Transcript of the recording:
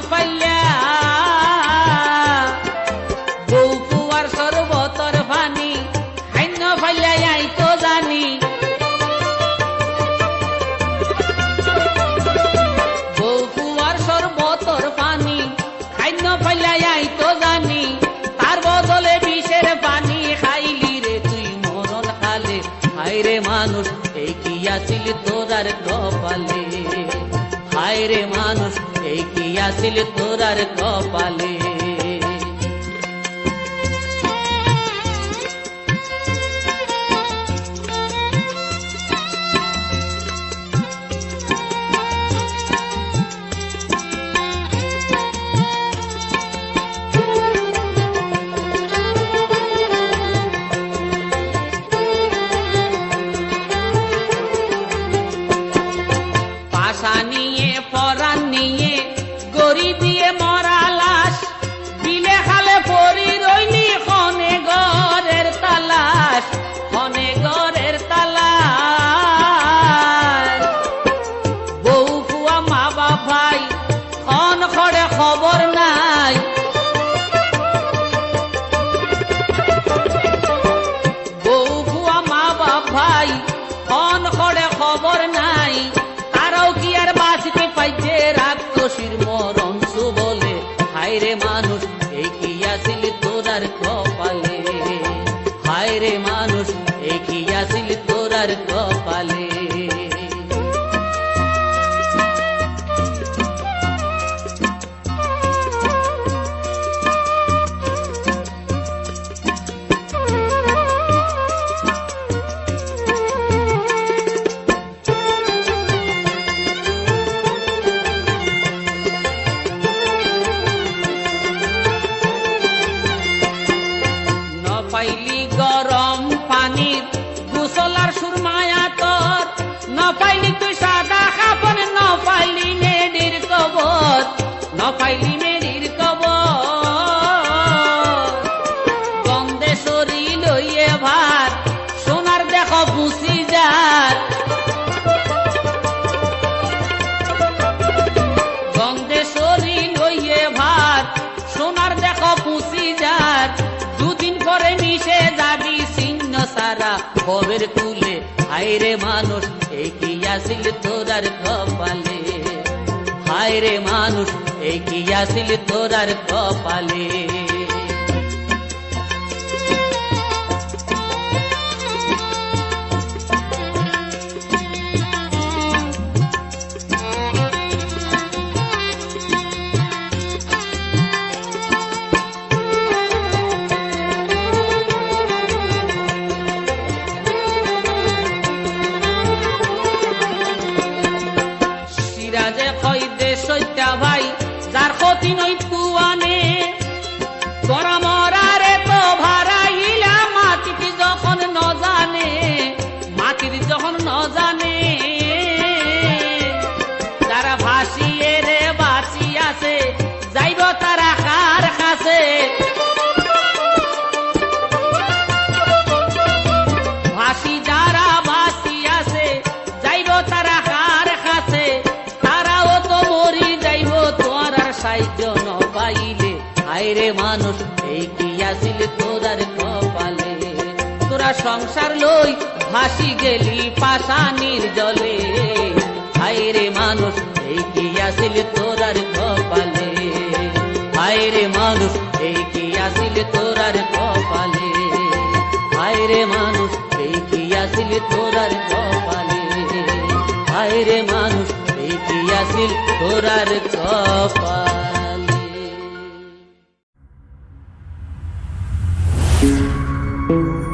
পাইলা বউ কুয়ার সর্বতর পানি খাইন পাইলা আই তো জানি বউ কুয়ার সর্বতর পানি খাইন পাইলা আই তো জানি তার বদলে বিষের পানি খাইলি রে তুই মরণ খালে হায় রে মানুষ এই কি আসিল তোরার কপালে হায় রে মানুষ এই কি আসিল তোরার কপালে নিয়ে পরাণ নিয়ে গড়ি দিয়ে মরা লাশ বিলে খালে পরি রইলি খনে ঘরের তালাশ খনে ঘরের তালাশ বউ ফুয়া মা বাপ ভাই খন খড়ে খবর নাই বউ ফুয়া মা বাপ ভাই খন খড়ে খবর নাই কি আর বাঁচতে পাইছে রাক্ষসীর মরণ বলে হায় রে মানুষ এই কি আসিল তোরার কপালে হায় রে মানুষ এই কি আসিল তোরার কপালে পাইলি গরম পানির গোসলার সুরমায়া তোর ন পাইলি তুই সাদা কাপড় ন পাইলি মেডির কবর ন পাইলি মেডির কবর গন্ধে সরি লইয়ে ভাত সোনার দেখো পুষি যার গন্ধে সরি লইয়ে ভাত সোনার দেখো পুষি যার দুদিন পরে মিশে যাবি চিহ্ন সারা খবের কুলে হায় রে মানুষ এই কি আসিল তোরার কপালে হায় রে মানুষ এই কি আসিল তোরার কপালে ভাই যার ক্ষতি নই কুয়ানে গরম মরারে তো ভাড়াইলা মাটির যখন ন জানে মাটির যখন ন জানে যারা ভাসিয়ে রে বাঁচি আছে যাইব তারা কার কাছে ভাসি যারা বাঁচি আছে যাইব তারা কার কাছে সাইজন পাইলে হায় রে মানুষ এই কি আসিল তোরার কপালে তোরা সংসার লই ভাসি গেলি পাশানির জলে হায় রে মানুষ এই কি আসিল তোরার কপালে হায় রে মানুষ এই কি আসিল তোরার কপালে হায় রে মানুষ এই কি আসিল তোরার কপালে হায় রে মানুষ এই কি আসিল তোরার কপালে